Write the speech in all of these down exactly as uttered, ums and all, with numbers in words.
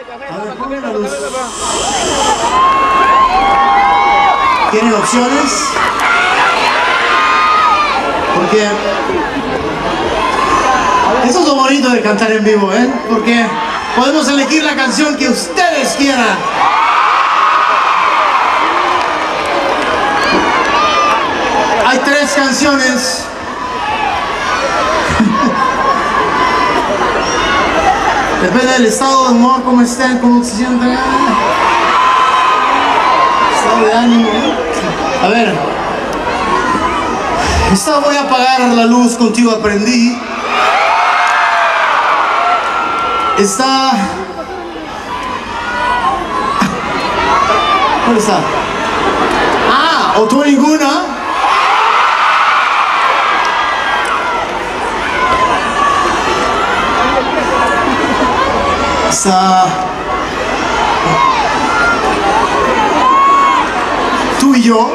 A ver, pongan la luz. ¿Tienen opciones? Porque eso es lo bonito de cantar en vivo, ¿eh? Porque podemos elegir la canción que ustedes quieran. Hay tres canciones. Depende del estado de humor, cómo estén, cómo se sientan. Estado de ánimo. A ver. Esta voy a apagar la luz, contigo aprendí. Esta... ¿Cuál está? Ah, o tú ninguna. Está... Tú y yo.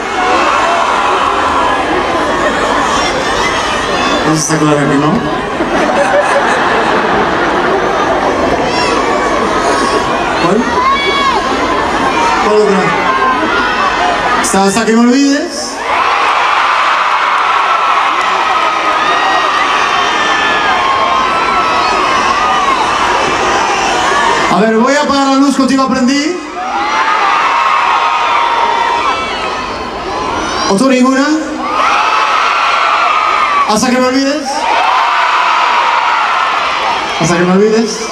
Eso está claro que no. ¿Cuál? ¿Cuál otra? Está Hasta que me olvides. A ver, voy a apagar la luz, contigo aprendí. ¿O tú ninguna? Hasta que me olvides. Hasta que me olvides.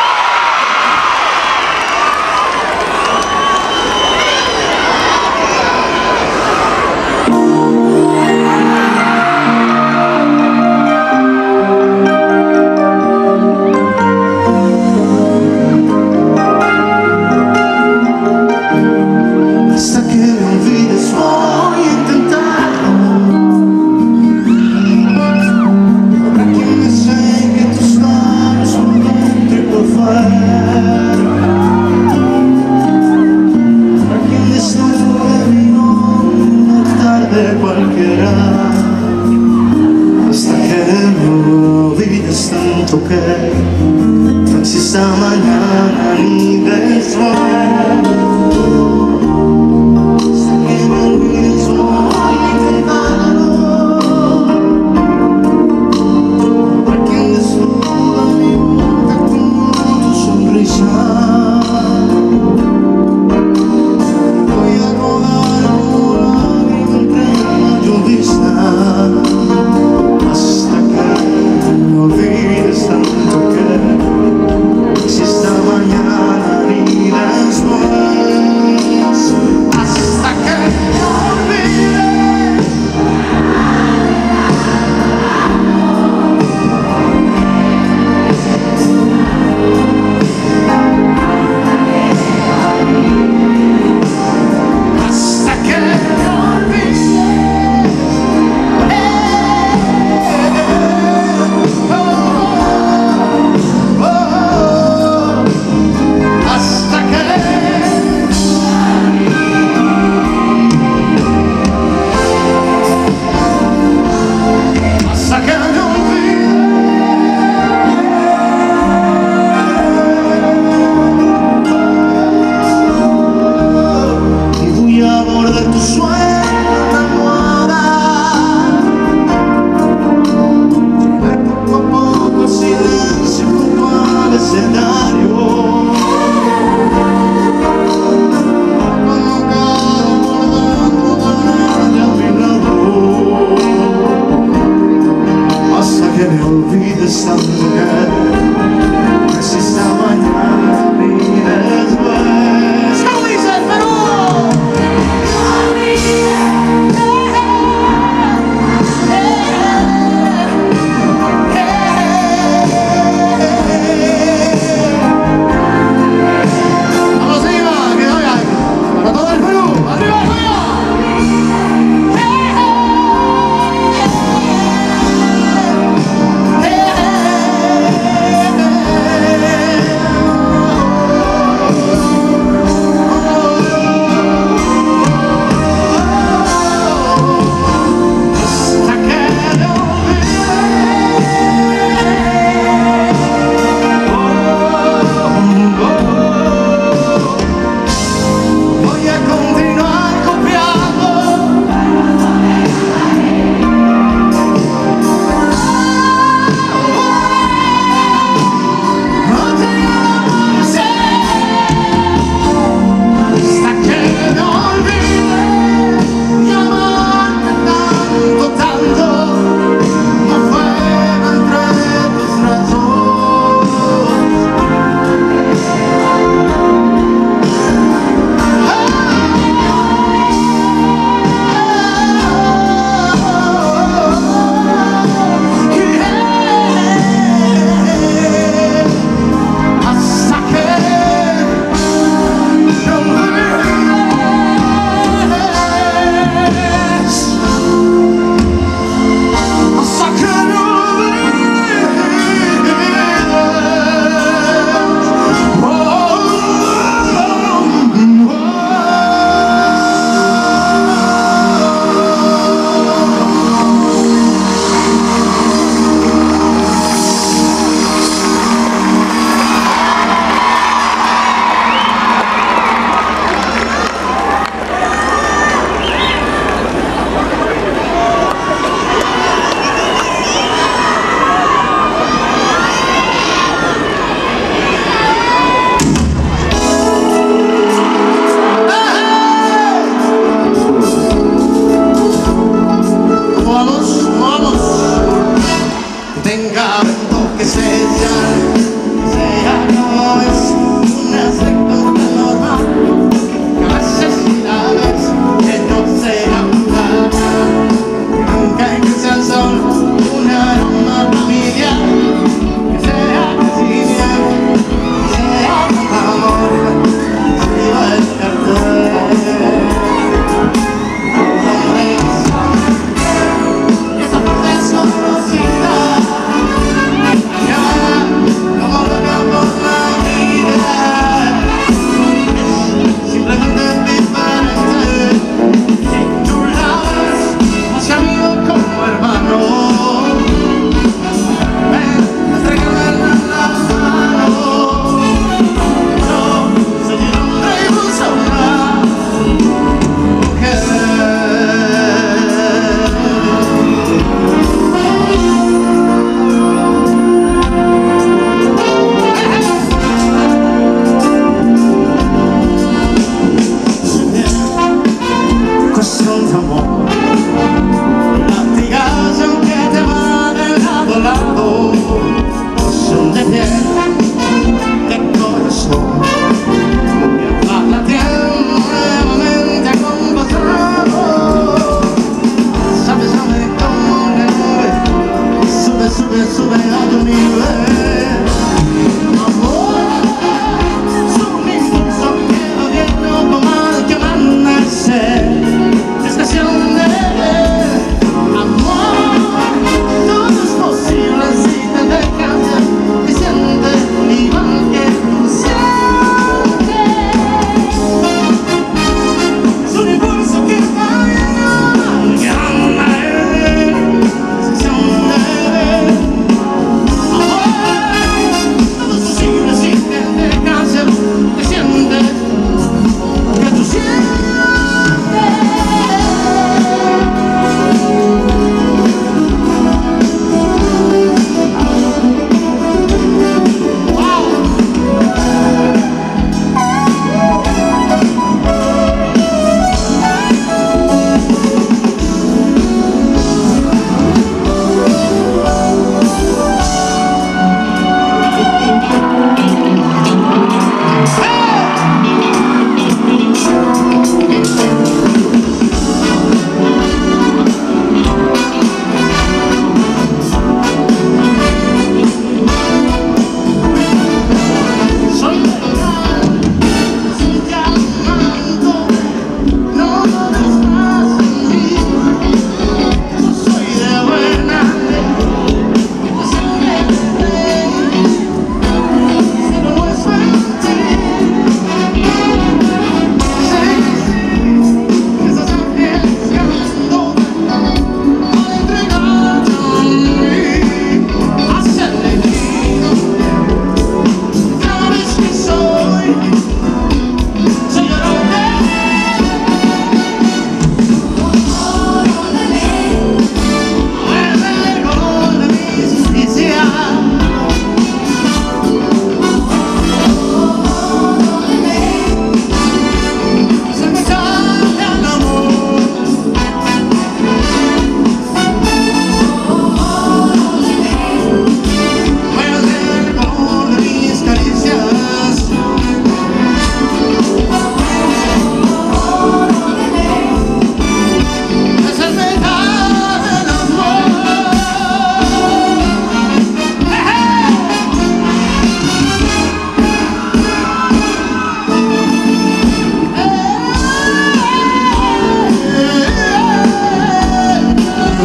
Hasta que no olvides tanto que no exista mañana ni después. Hasta que me olvides hoy intentando, para que desnuda mi boca con tu sonrisa. Hasta que no olvides tanto que exista mañana ni después.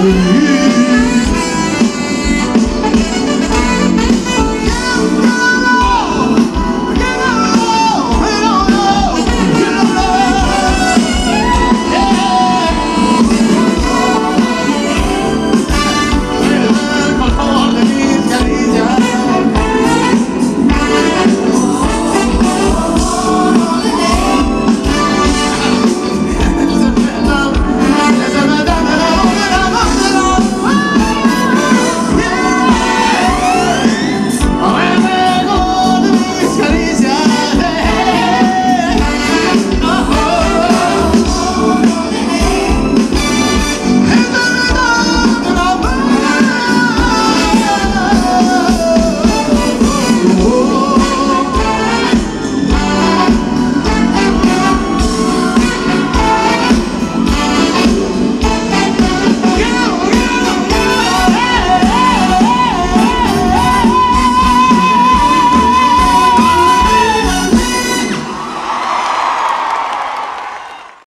Ay.